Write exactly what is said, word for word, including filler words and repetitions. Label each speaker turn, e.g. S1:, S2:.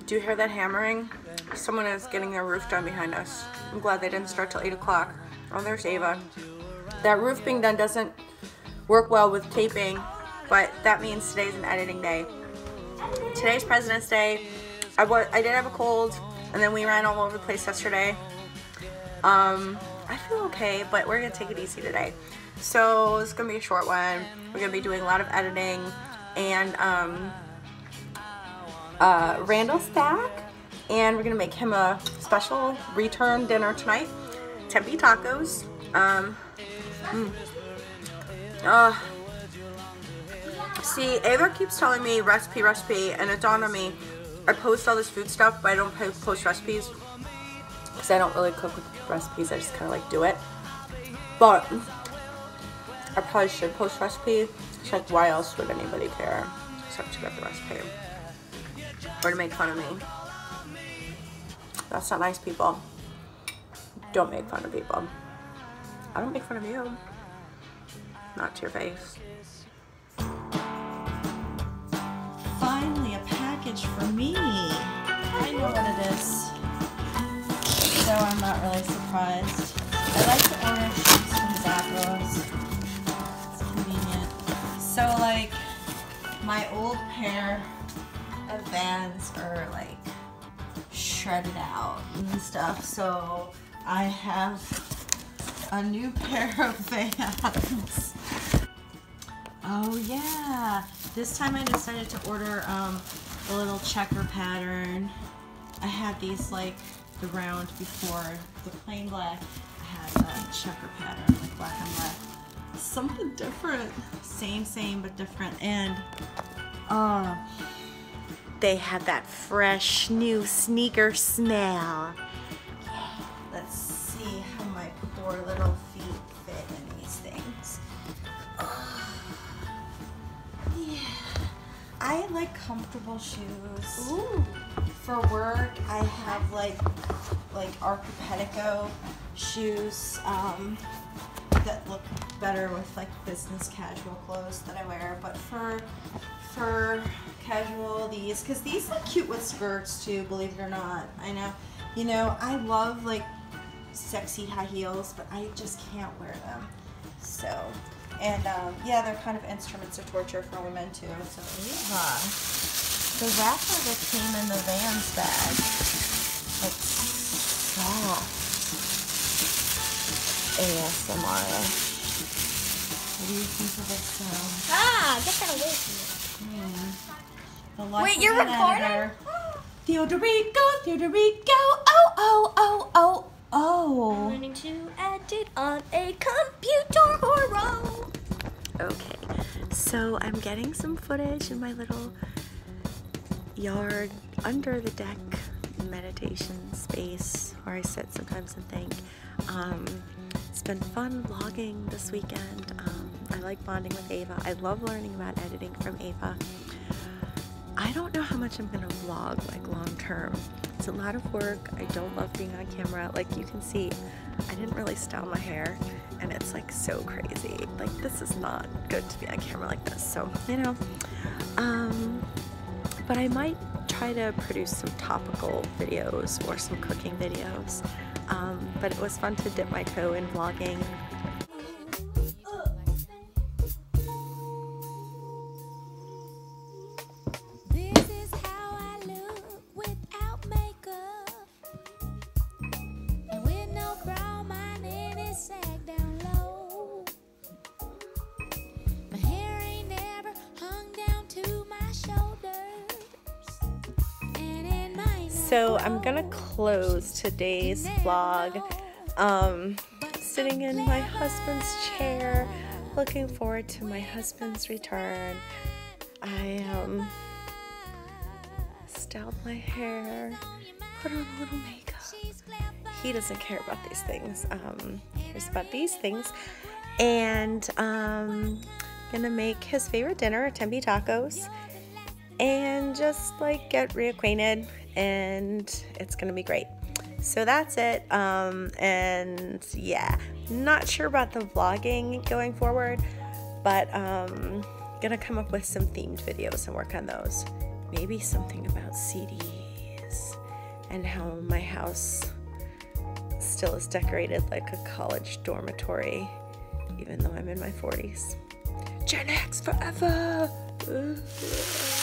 S1: Do you hear that hammering? Someone is getting their roof done behind us. I'm glad they didn't start till eight o'clock. Oh, there's Ava. That roof being done doesn't work well with taping, but that means today's an editing day. Today's President's Day. I, was, I did have a cold, and then we ran all over the place yesterday. Um, I feel okay, but we're going to take it easy today. So it's going to be a short one. We're going to be doing a lot of editing, and um, uh, Randall's back, and we're going to make him a special return dinner tonight. Tempe tacos. Um, mm. uh, see, Ava keeps telling me recipe, recipe, and it dawned on me, I post all this food stuff, but I don't post recipes, because I don't really cook with recipes, I just kind of like do it. But I probably should post recipe. It's like, why else would anybody care except to get the recipe or to make fun of me? That's not nice, people. Don't make fun of people. I don't make fun of you. Not to your face.
S2: Finally, a package for me. I know what it is, so I'm not really surprised. I like to order shoes from Zappos. It's convenient. So, like, my old pair of Vans are like shredded out and stuff, so I have a new pair of Vans. Oh yeah, this time I decided to order um, a little checker pattern. I had these like the round before, the plain black. I had a checker pattern, like black and black. Something different. Same, same, but different. And uh, they had that fresh new sneaker smell. Let's see how my poor little feet fit in these things. Yeah, I like comfortable shoes. Ooh. For work, I have like like Archipedico shoes um, that look better with like business casual clothes that I wear. But for for casual, these, because these look cute with skirts too, believe it or not. I know, you know, I love like sexy high heels, but I just can't wear them. So, and um, yeah, they're kind of instruments of torture for women too. So, Eva, the wrapper that came in the Vans bag, it's soft. A S M R. What do you think of this sound?
S3: Ah, get that away from me.
S2: Hmm.
S3: Wait, you're recording?
S2: Theodorico, Theodorico, oh, oh, oh, oh, oh.
S3: Learning to edit on a computer horror.
S1: Okay, so I'm getting some footage in my little yard under the deck meditation space where I sit sometimes and think. Um, it's been fun vlogging this weekend. Um, I like bonding with Ava. I love learning about editing from Ava. I don't know how much I'm gonna vlog like long term. It's a lot of work. I don't love being on camera. Like you can see, I didn't really style my hair and it's like so crazy. Like this is not good to be on camera like this. So, you know, um, but I might try to produce some topical videos or some cooking videos. Um, but it was fun to dip my toe in vlogging.
S4: This is how I look without makeup, and with no brow, my neck is sag down low. My hair ain't never hung down to my shoulders, and it might.
S1: So I'm gonna close today's vlog um, sitting in my husband's chair, looking forward to my husband's return. I um, styled my hair, put on a little makeup. He doesn't care about these things. Um, he cares about these things. And um, gonna make his favorite dinner, Tempe tacos, and just like get reacquainted, and it's gonna be great. So that's it. Um, and yeah, not sure about the vlogging going forward, but um, gonna come up with some themed videos and work on those. Maybe something about C Ds. and how my house still is decorated like a college dormitory, even though I'm in my forties. Gen X forever!